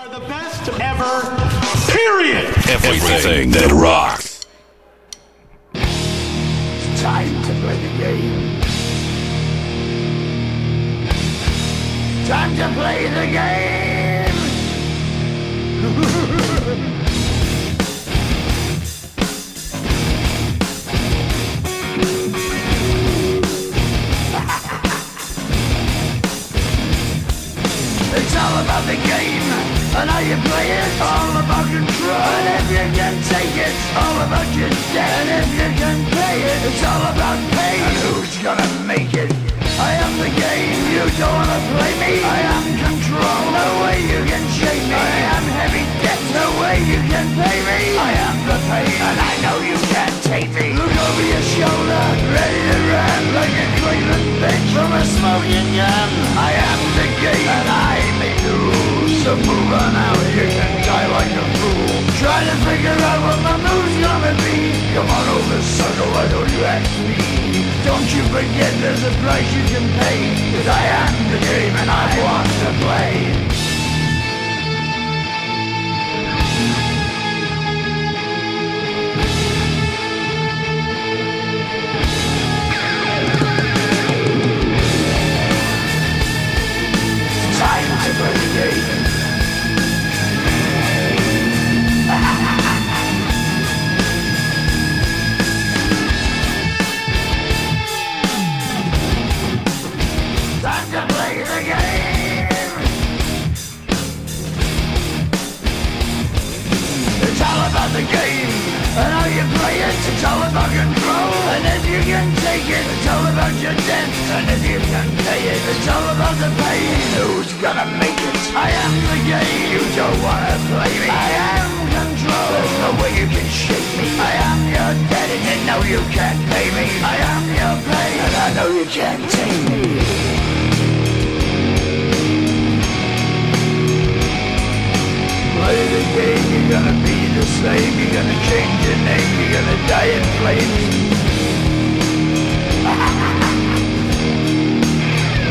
the best ever, period. Everything that rocks. It's time to play the game. Time to play the game. It's all about the game and how you play it. All about control, and if you can take it, all about your debt. And if you can pay it, it's all about pain. And who's gonna make it? I am the game, you don't wanna play me. I am control, no way you can shake me. I am heavy debt, no way you can pay me. I am the pain, and I know you can't take me. Look over your shoulder, ready to run like a Cleveland bitch from a smoking gun. I am the game, and I may lose. So move on out, you can die like a fool. Try to figure out what my move's gonna be. Come on over, sucker, why don't you ask me? Don't you forget there's a price you can pay. 'Cause I am the game and I want to play. It's time to play the game. Time to play the game. It's all about the game and how you play it. It's all about control, and if you can take it, it's all about your debt. And if you can pay it, it's all about the pain. Who's gonna make it? I am the game. You don't wanna play me. I am control. There's no way you can shake me. I am your debt, and you know you can't pay me. I am your pain, and I know you can't take me. Play the game, you're gonna be the slave. You're gonna change your name, you're gonna die in flames.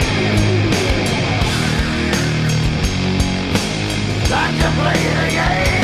Time to play the game.